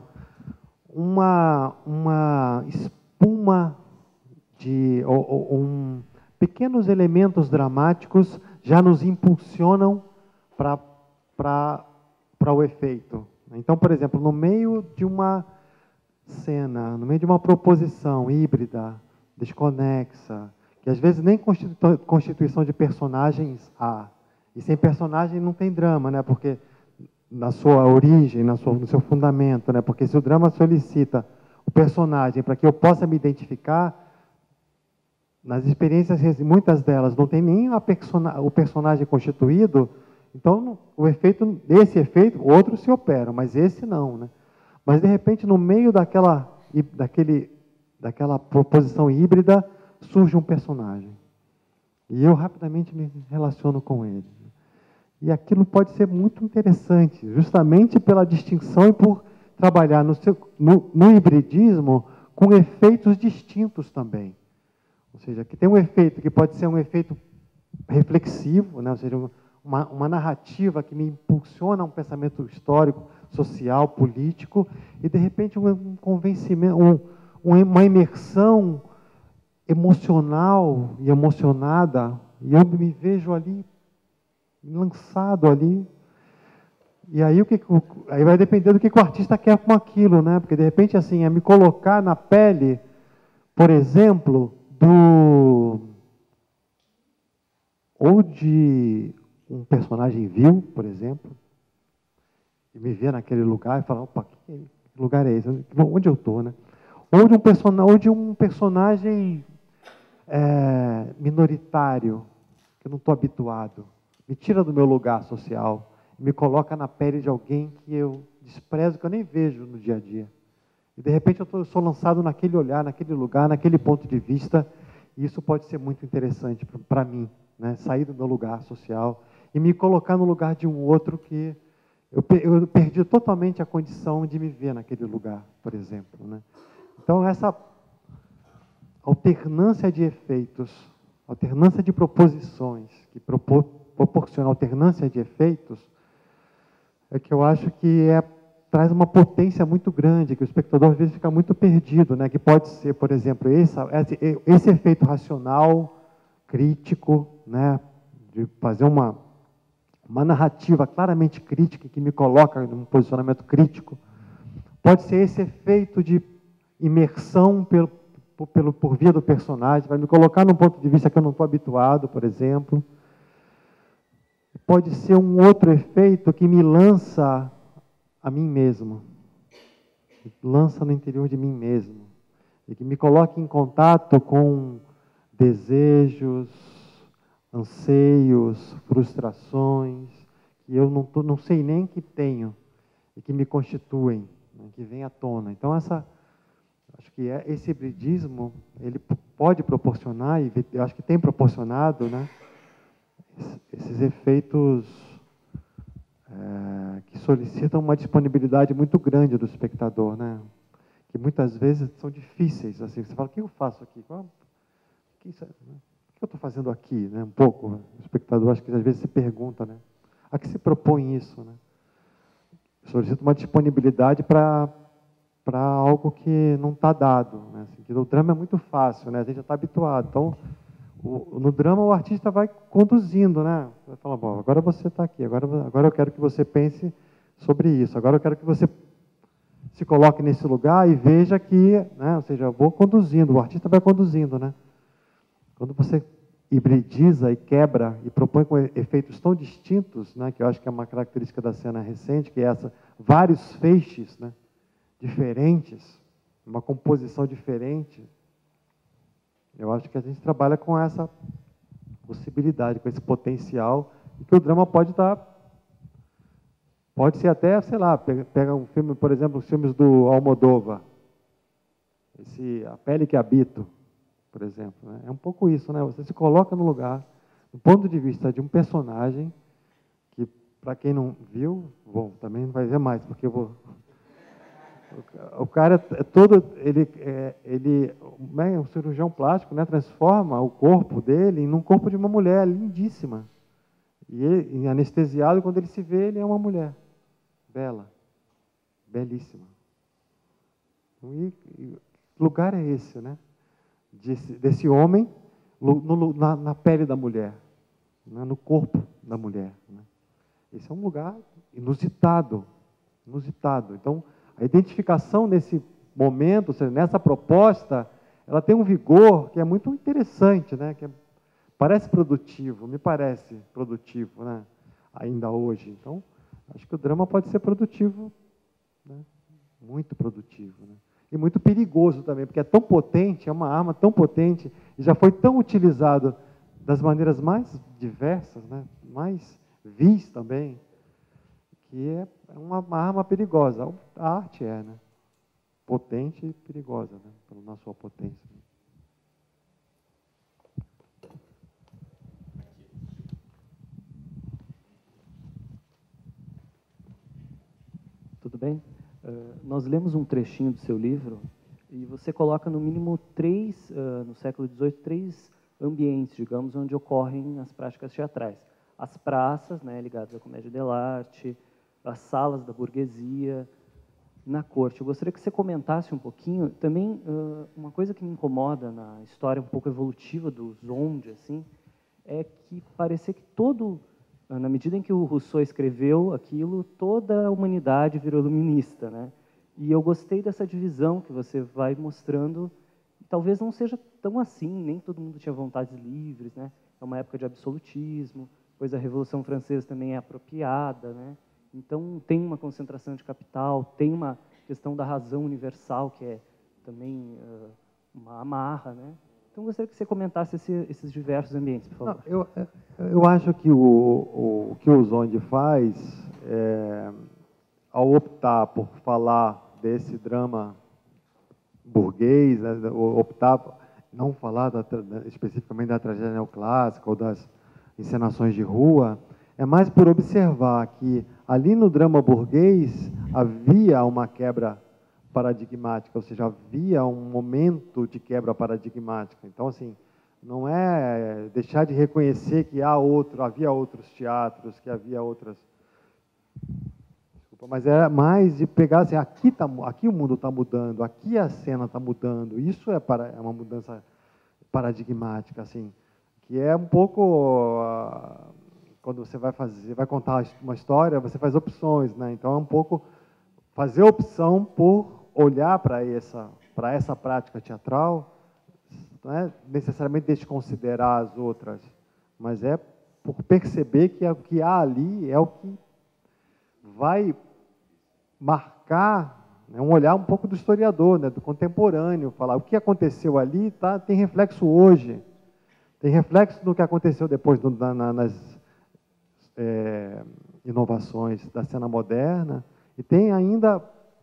[SPEAKER 1] uma, uma espuma de ou, ou, um, pequenos elementos dramáticos já nos impulsionam para para o efeito. Então, por exemplo, no meio de uma cena, no meio de uma proposição híbrida, desconexa, que às vezes nem constitu constituição de personagens há. E sem personagem não tem drama, né? Porque na sua origem, na sua, no seu fundamento, né? Porque se o drama solicita o personagem para que eu possa me identificar, nas experiências, muitas delas não tem nem a persona, o personagem constituído, então o efeito, esse efeito, outros se operam, mas esse não, né? Mas, de repente, no meio daquela, daquele, daquela proposição híbrida, surge um personagem. E eu rapidamente me relaciono com ele. E aquilo pode ser muito interessante, justamente pela distinção e por trabalhar no, seu, no, no hibridismo com efeitos distintos também. Ou seja, que tem um efeito que pode ser um efeito reflexivo, né? Ou seja, uma, uma narrativa que me impulsiona a um pensamento histórico, social, político, e, de repente, um convencimento, um, uma imersão emocional e emocionada, e eu me vejo ali, lançado ali. E aí, o que, aí vai depender do que o artista quer com aquilo, né? Porque, de repente, assim, é me colocar na pele, por exemplo, do... ou de um personagem vil, por exemplo, e me ver naquele lugar e falar, opa, que lugar é esse? Onde eu estou, né? Ou de um, person ou de um personagem é, minoritário, que eu não estou habituado. Me tira do meu lugar social, me coloca na pele de alguém que eu desprezo, que eu nem vejo no dia a dia. E, de repente, eu, tô, eu sou lançado naquele olhar, naquele lugar, naquele ponto de vista, e isso pode ser muito interessante para mim, né? Sair do meu lugar social e me colocar no lugar de um outro que eu, eu perdi totalmente a condição de me ver naquele lugar, por exemplo, né? Então, essa alternância de efeitos, alternância de proposições, que propor, proporciona alternância de efeitos, é que eu acho que é, traz uma potência muito grande, que o espectador às vezes fica muito perdido, né? Que pode ser, por exemplo, esse, esse, esse efeito racional, crítico, né? De fazer uma, uma narrativa claramente crítica, que me coloca num posicionamento crítico. Pode ser esse efeito de imersão pelo, pelo, por via do personagem, vai me colocar num ponto de vista que eu não estou habituado, por exemplo. Pode ser um outro efeito que me lança a mim mesmo, lança no interior de mim mesmo, e que me coloque em contato com desejos, anseios, frustrações, que eu não, tô, não sei nem que tenho, e que me constituem, né, que vêm à tona. Então, essa, acho que é, esse hibridismo, ele pode proporcionar, e eu acho que tem proporcionado, né, esses efeitos é, que solicitam uma disponibilidade muito grande do espectador, né, que muitas vezes são difíceis. Assim, você fala, o que eu faço aqui? O que, isso é, né? O que eu estou fazendo aqui? Né? Um pouco, o espectador, acho que às vezes se pergunta, né? A que se propõe isso? Né? Solicita uma disponibilidade para para algo que não está dado. Né? Assim, que o drama é muito fácil, né? A gente já está habituado. Então, o, no drama, o artista vai conduzindo, né? Vai falar, bom, agora você está aqui, agora, agora eu quero que você pense sobre isso, agora eu quero que você se coloque nesse lugar e veja que, né? Ou seja, eu vou conduzindo, o artista vai conduzindo, né? Quando você hibridiza e quebra e propõe com efeitos tão distintos, né, que eu acho que é uma característica da cena recente, que é essa, vários feixes, né, diferentes, uma composição diferente, Eu acho que a gente trabalha com essa possibilidade, com esse potencial, e que o drama pode estar, pode ser até, sei lá, pega, pega um filme, por exemplo, os filmes do Almodóvar, esse A Pele que Habito, por exemplo, né? É um pouco isso, né? Você se coloca no lugar, do ponto de vista de um personagem, que, para quem não viu, bom, também não vai ver mais, porque eu vou... O cara é todo, ele, é, ele é um cirurgião plástico, né, transforma o corpo dele em um corpo de uma mulher lindíssima. E ele, anestesiado, quando ele se vê, ele é uma mulher bela, belíssima. E, e que lugar é esse, né? Desse, desse homem no, na, na pele da mulher, né, no corpo da mulher. Né? Esse é um lugar inusitado, inusitado. Então, a identificação nesse momento, ou seja, nessa proposta, ela tem um vigor que é muito interessante, né? Que é, parece produtivo, me parece produtivo, né? Ainda hoje. Então, acho que o drama pode ser produtivo, né? Muito produtivo, né? E muito perigoso também, porque é tão potente, é uma arma tão potente, e já foi tão utilizado das maneiras mais diversas, né? Mais vis também, que é uma, uma arma perigosa. A arte é, né? Potente e perigosa, né? Na sua potência.
[SPEAKER 3] Tudo bem? Uh, nós lemos um trechinho do seu livro e você coloca no mínimo três, uh, no século dezoito, três ambientes, digamos, onde ocorrem as práticas teatrais. As praças, né, ligadas à comédia dell'arte, as salas da burguesia, na corte. Eu gostaria que você comentasse um pouquinho, também, uh, uma coisa que me incomoda na história um pouco evolutiva do Zonde, assim, é que parecia que todo, na medida em que o Rousseau escreveu aquilo, toda a humanidade virou iluminista, né? E eu gostei dessa divisão que você vai mostrando, talvez não seja tão assim, nem todo mundo tinha vontades livres, né? É uma época de absolutismo, pois a Revolução Francesa também é apropriada, né? Então, tem uma concentração de capital, tem uma questão da razão universal, que é também uh, uma amarra, né? Então, gostaria que você comentasse esse, esses diversos ambientes, por favor.
[SPEAKER 1] Não, eu, eu acho que o, o, o que o Zonde faz, é, ao optar por falar desse drama burguês, né, optar por não falar da, especificamente da tragédia neoclássica ou das encenações de rua, é mais por observar que ali no drama burguês havia uma quebra paradigmática, ou seja, havia um momento de quebra paradigmática. Então, assim, não é deixar de reconhecer que há outro, havia outros teatros, que havia outras... Desculpa, mas é mais de pegar assim, aqui, tá, aqui o mundo está mudando, aqui a cena está mudando. Isso é, para, é uma mudança paradigmática, assim, que é um pouco... Uh, quando você vai fazer, vai contar uma história, você faz opções, né? Então é um pouco fazer opção por olhar para essa, para essa prática teatral, não é necessariamente desconsiderar as outras, mas é por perceber que o que há ali é o que vai marcar, né, um olhar um pouco do historiador, né, do contemporâneo, falar o que aconteceu ali tá, tem reflexo hoje, tem reflexo no que aconteceu depois do, na, nas É, inovações da cena moderna, e tem ainda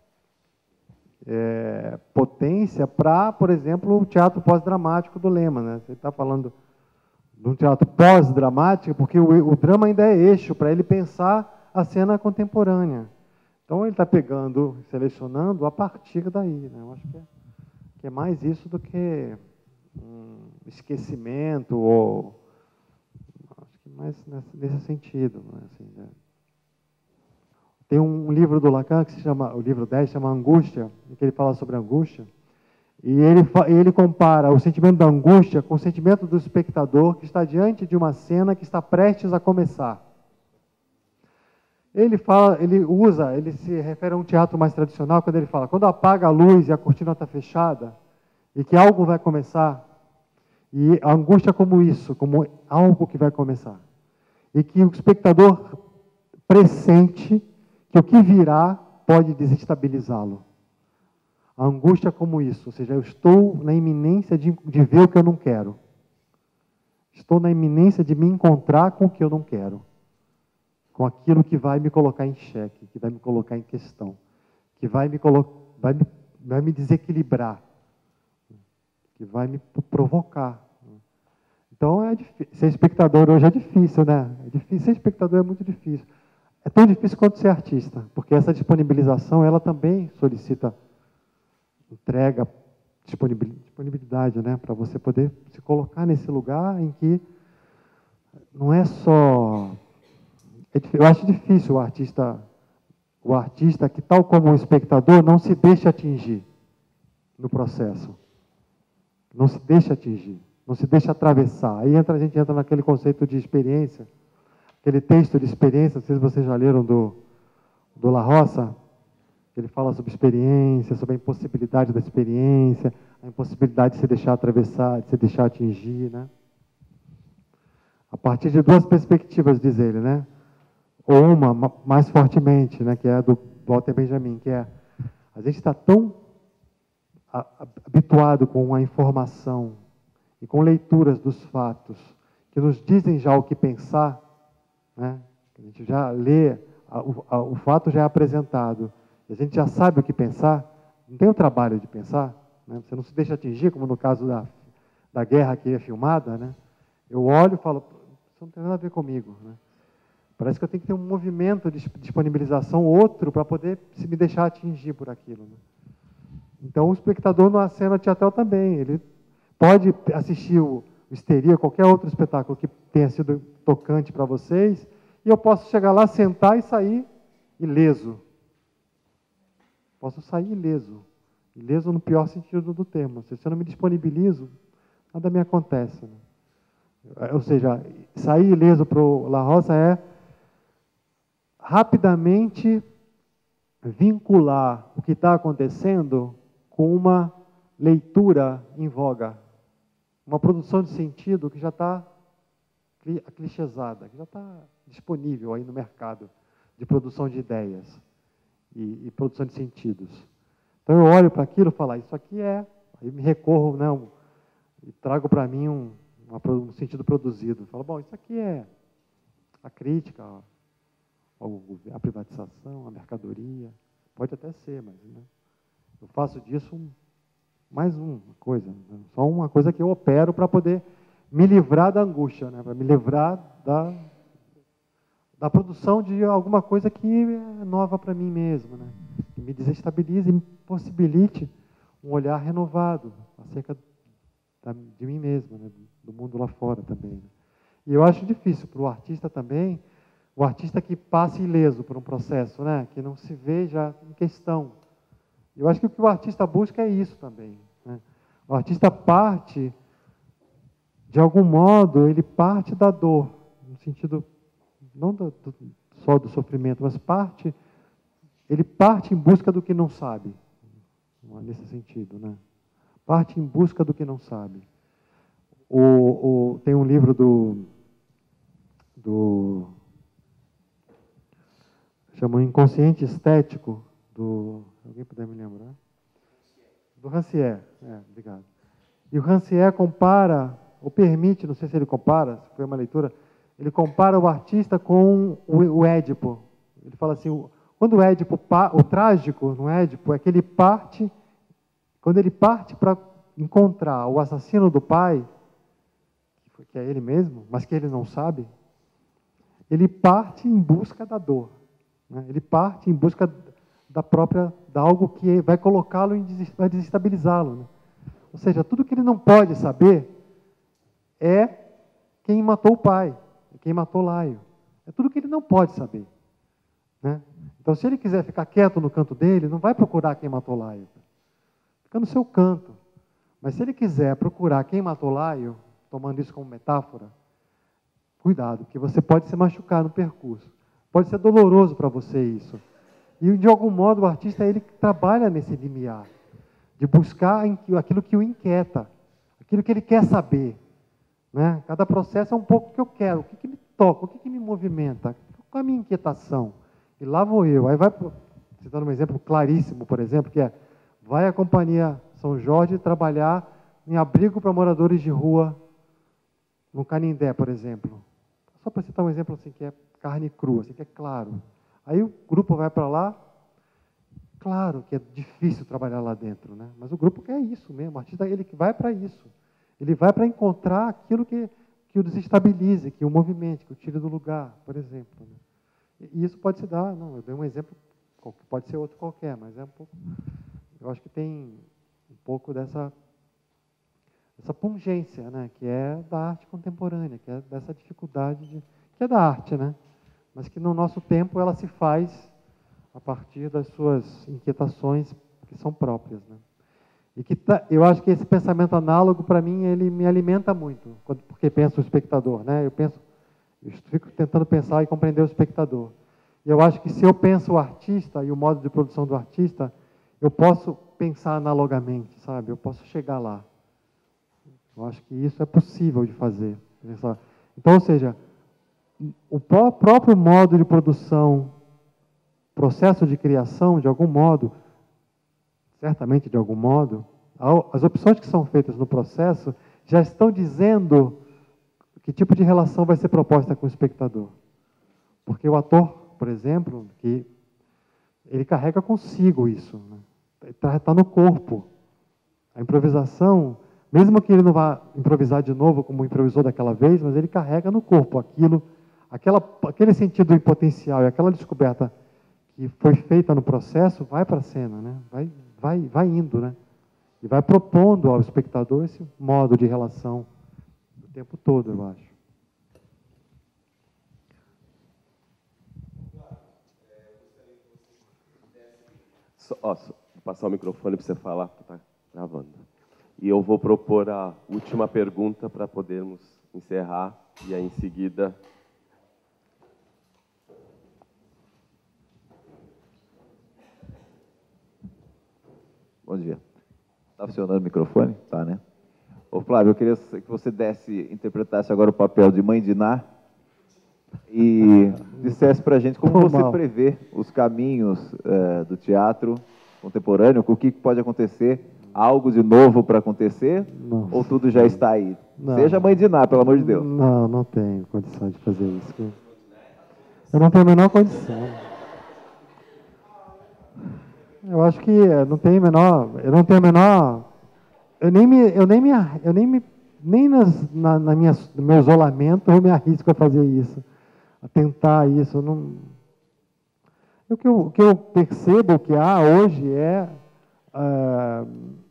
[SPEAKER 1] é, potência para, por exemplo, o teatro pós-dramático do Lema. Né? Você está falando de um teatro pós-dramático, porque o, o drama ainda é eixo para ele pensar a cena contemporânea. Então, ele está pegando, selecionando a partir daí. Né? Eu acho que é, que é mais isso do que um esquecimento ou... mas nesse sentido. Assim, né? Tem um livro do Lacan, que se chama, o livro dez, chama Angústia, em que ele fala sobre angústia, e ele, ele compara o sentimento da angústia com o sentimento do espectador que está diante de uma cena que está prestes a começar. Ele fala, ele usa, ele se refere a um teatro mais tradicional, quando ele fala, quando apaga a luz e a cortina está fechada, e que algo vai começar, e a angústia como isso, como algo que vai começar. E que o espectador pressente que o que virá pode desestabilizá-lo. A angústia como isso, ou seja, eu estou na iminência de, de ver o que eu não quero. Estou na iminência de me encontrar com o que eu não quero. Com aquilo que vai me colocar em xeque, que vai me colocar em questão, que vai me, colo vai me, vai me desequilibrar, que vai me provocar. Então, é difícil. Ser espectador hoje é difícil, né? É difícil. Ser espectador é muito difícil. É tão difícil quanto ser artista, porque essa disponibilização, ela também solicita entrega, disponibilidade, né? Para você poder se colocar nesse lugar em que não é só... Eu acho difícil o artista, o artista que, tal como o espectador, não se deixa atingir no processo. Não se deixa atingir, não se deixa atravessar. Aí entra, a gente entra naquele conceito de experiência, aquele texto de experiência, não sei se vocês já leram do, do La Roça, ele fala sobre experiência, sobre a impossibilidade da experiência, a impossibilidade de se deixar atravessar, de se deixar atingir, né? A partir de duas perspectivas, diz ele, né? Ou uma, mais fortemente, né, que é a do Walter Benjamin, que é, a gente está tão habituado com a informação e com leituras dos fatos, que nos dizem já o que pensar, né? A gente já lê, a, a, o fato já é apresentado, e a gente já sabe o que pensar, não tem o trabalho de pensar, né? Você não se deixa atingir, como no caso da, da guerra que é filmada, né? Eu olho e falo, isso não tem nada a ver comigo, né? Parece que eu tenho que ter um movimento de disponibilização outro para poder se me deixar atingir por aquilo, né? Então, o espectador na cena teatral também, ele pode assistir o Histeria, qualquer outro espetáculo que tenha sido tocante para vocês, e eu posso chegar lá, sentar e sair ileso. Posso sair ileso. Ileso no pior sentido do termo. Se eu não me disponibilizo, nada me acontece, né? Ou seja, sair ileso para o La Roça é rapidamente vincular o que está acontecendo com uma leitura em voga, uma produção de sentido que já está clichêsada, que já está disponível aí no mercado de produção de ideias e, e produção de sentidos. Então eu olho para aquilo e falo, ah, isso aqui é, aí me recorro, né, um, e trago para mim um, uma, um sentido produzido. Falo, bom, isso aqui é a crítica, a privatização, a mercadoria, pode até ser, mas, né, eu faço disso um, mais uma coisa, né, só uma coisa que eu opero para poder me livrar da angústia, né, para me livrar da, da produção de alguma coisa que é nova para mim mesmo, né, que me desestabilize e me possibilite um olhar renovado acerca da, de mim mesmo, né, do mundo lá fora também, né. E eu acho difícil para o artista também, o artista que passe ileso por um processo, né? Que não se veja em questão. Eu acho que o que o artista busca é isso também, né? O artista parte, de algum modo, ele parte da dor, no sentido, não do, do, só do sofrimento, mas parte, ele parte em busca do que não sabe, nesse sentido, né? Parte em busca do que não sabe. O, o, tem um livro do... do chama Inconsciente Estético, do... Alguém puder me lembrar? Do Rancière, é, obrigado. E o Rancière compara, ou permite, não sei se ele compara, se foi uma leitura, ele compara o artista com o, o Édipo. Ele fala assim, o, quando o Édipo, o trágico no Édipo, é que ele parte, quando ele parte para encontrar o assassino do pai, que é ele mesmo, mas que ele não sabe, ele parte em busca da dor. Ele parte em busca da própria, de algo que vai colocá-lo, vai desestabilizá-lo, né? Ou seja, tudo que ele não pode saber é quem matou o pai, quem matou Laio. É tudo que ele não pode saber, né? Então, se ele quiser ficar quieto no canto dele, não vai procurar quem matou Laio. Fica no seu canto. Mas se ele quiser procurar quem matou Laio, tomando isso como metáfora, cuidado, porque você pode se machucar no percurso. Pode ser doloroso para você isso. E, de algum modo, o artista ele trabalha nesse limiar, de buscar aquilo que o inquieta, aquilo que ele quer saber, né? Cada processo é um pouco o que eu quero, o que, que me toca, o que, que me movimenta, qual é a minha inquietação. E lá vou eu. Aí vai, citando um exemplo claríssimo, por exemplo, que é vai à Companhia São Jorge trabalhar em abrigo para moradores de rua, no Canindé, por exemplo. Só para citar um exemplo assim, que é carne crua, assim, que é claro. Aí o grupo vai para lá, claro que é difícil trabalhar lá dentro, né? Mas o grupo quer isso mesmo, o artista ele que vai para isso. Ele vai para encontrar aquilo que, que o desestabilize, que o movimente, que o tire do lugar, por exemplo. Né? E isso pode se dar, não, eu dei um exemplo, pode ser outro qualquer, mas é um pouco, eu acho que tem um pouco dessa, essa pungência, né? Que é da arte contemporânea, que é dessa dificuldade, de, que é da arte, né? Mas que no nosso tempo ela se faz a partir das suas inquietações que são próprias, né? E que tá, eu acho que esse pensamento análogo, para mim, ele me alimenta muito, quando, porque penso o espectador, né? Eu penso, eu fico tentando pensar e compreender o espectador. E eu acho que se eu penso o artista e o modo de produção do artista, eu posso pensar analogamente, sabe? Eu posso chegar lá. Eu acho que isso é possível de fazer. Então, ou seja, o próprio modo de produção, processo de criação, de algum modo, certamente de algum modo, as opções que são feitas no processo já estão dizendo que tipo de relação vai ser proposta com o espectador. Porque o ator, por exemplo, que ele carrega consigo isso, né? Está tá no corpo. A improvisação, mesmo que ele não vá improvisar de novo como improvisou daquela vez, mas ele carrega no corpo aquilo, aquela, aquele sentido potencial e aquela descoberta que foi feita no processo, vai para a cena, né? vai, vai, vai indo, né? E vai propondo ao espectador esse modo de relação o tempo todo, eu acho.
[SPEAKER 4] Só, ó, só, vou passar o microfone para você falar, porque está gravando. E eu vou propor a última pergunta para podermos encerrar, e aí em seguida...
[SPEAKER 2] Bom dia. Está funcionando o microfone? Tá, né? Ô, Flávio, eu queria que você desse, interpretasse agora o papel de Mãe Diná e dissesse para a gente como você prevê os caminhos é, do teatro contemporâneo, o que pode acontecer, algo de novo para acontecer, Nossa. ou tudo já está aí? Não. Seja Mãe Diná, pelo amor de Deus.
[SPEAKER 1] Não, não tenho condição de fazer isso. Eu não tenho a menor condição. Eu acho que não tem menor, eu não tenho a menor, eu nem me, eu nem me, eu nem me, nem nas, na, na minha, no meu isolamento eu me arrisco a fazer isso, a tentar isso. Eu não, o que eu, o que eu percebo que há hoje é ah,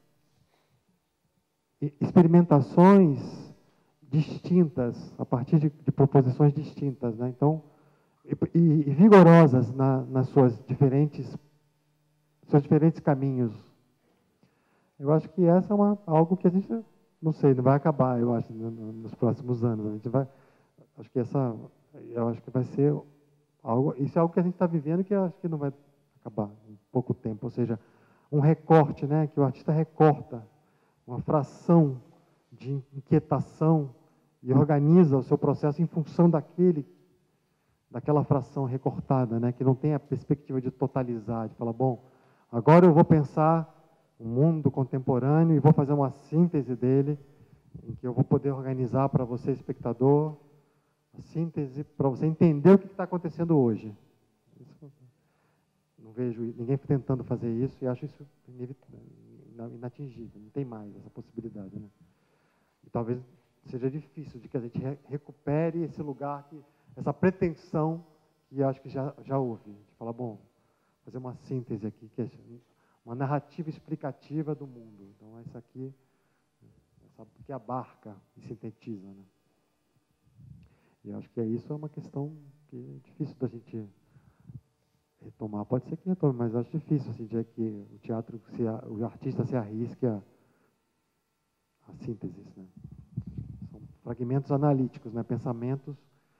[SPEAKER 1] experimentações distintas a partir de, de proposições distintas, né? Então, e, e vigorosas na, nas suas diferentes seus diferentes caminhos. Eu acho que essa é uma, algo que a gente, não sei, não vai acabar, eu acho, nos próximos anos. A gente vai, acho que essa, eu acho que vai ser algo, isso é algo que a gente está vivendo que eu acho que não vai acabar em pouco tempo. Ou seja, um recorte, né, que o artista recorta uma fração de inquietação e organiza o seu processo em função daquele, daquela fração recortada, né, que não tem a perspectiva de totalizar, de falar, bom, agora eu vou pensar o mundo contemporâneo e vou fazer uma síntese dele, em que eu vou poder organizar para você, espectador, a síntese para você entender o que está acontecendo hoje. Isso, não vejo ninguém tentando fazer isso e acho isso inatingível, não tem mais essa possibilidade, né? E talvez seja difícil de que a gente recupere esse lugar, que, essa pretensão que acho que já, já houve, de falar, bom, fazer uma síntese aqui, que é uma narrativa explicativa do mundo. Então, essa aqui, essa que abarca e sintetiza, né? E eu acho que é isso, é uma questão que é difícil da gente retomar. Pode ser que retome, mas acho difícil, assim, de que o teatro, se a, o artista se arrisque a, a síntese, né? São fragmentos analíticos, né? Pensamentos,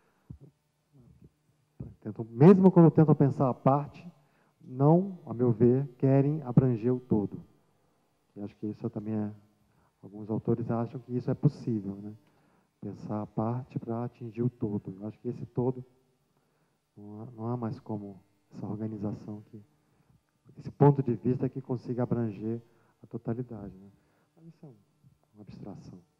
[SPEAKER 1] tentam, mesmo quando tentam pensar a parte, não, a meu ver, querem abranger o todo. Eu acho que isso também é... Alguns autores acham que isso é possível, né? Pensar a parte para atingir o todo. Eu acho que esse todo não há, não há mais como essa organização que esse ponto de vista que consiga abranger a totalidade, né? Mas isso é uma abstração.